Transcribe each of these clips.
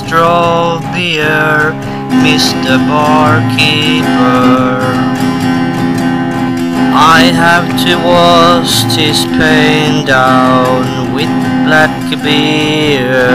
drove beer, Mr. Barkeeper. I have to wash this pain down with black beer.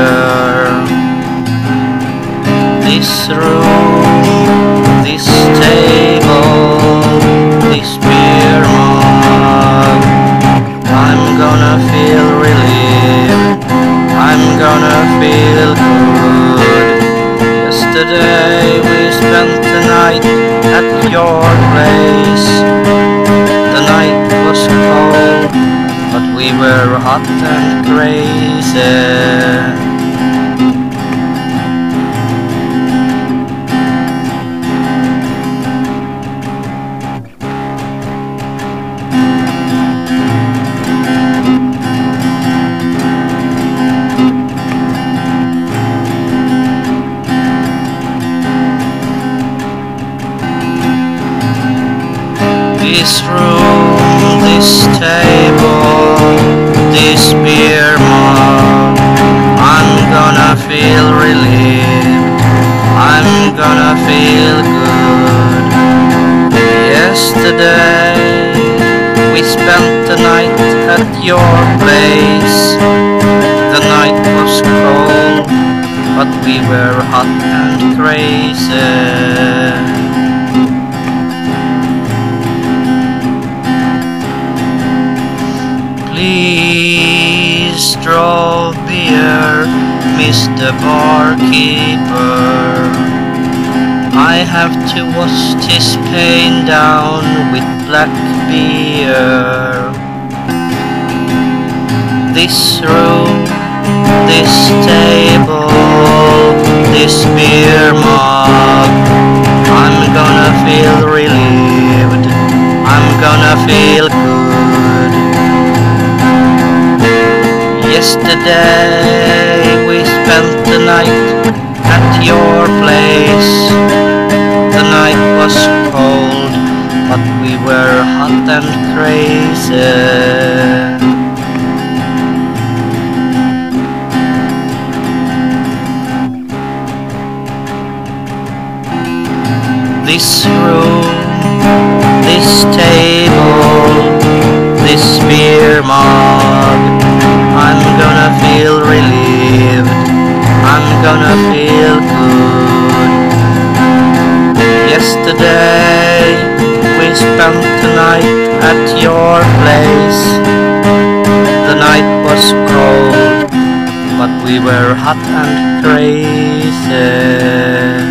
This room, this table, this beer mug, I'm gonna feel relieved, I'm gonna feel good. Yesterday we spent the night at your place. The night was cold, but we were hot and crazy. This room, this table, this beer mug, I'm gonna feel relieved, I'm gonna feel good. Yesterday we spent the night at your place. The night was cold, but we were hot and crazy. Please draw beer, Mr. Barkeeper. I have to wash this pain down with black beer. This room, this table, this beer mug, I'm gonna feel relieved, I'm gonna feel good. Yesterday we spent the night at your place. The night was cold, but we were hot and crazy. This room, this table, this beer mug, I'm gonna feel relieved, I'm gonna feel good. Yesterday we spent the night at your place. The night was cold, but we were hot and crazy.